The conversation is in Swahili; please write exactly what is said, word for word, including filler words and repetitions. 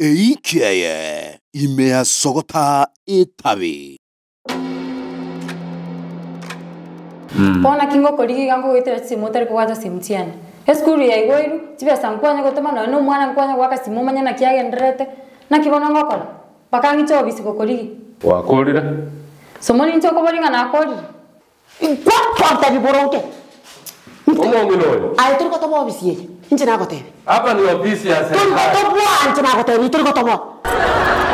Eikiaye imea sogota itabi. Pona kingo koligi gango wetera simotera kuwaja simtiana. Eskuru ya igoiru, tibe sankwanya gotema no no mwana nkwanya gwaka simumanya na kiage ndrete na kibona ngokola. Pakangi cho bisiko koligi. Wakolira. Somoni nchoko bolinga na akoli. Kwa kwa biboronke. Omo ngino. Ai turi kotobo ofisi ye. Inje na kote. Hapa ni ofisi ya serikali. Turi kotobo anje na kote, ni turi kotobo.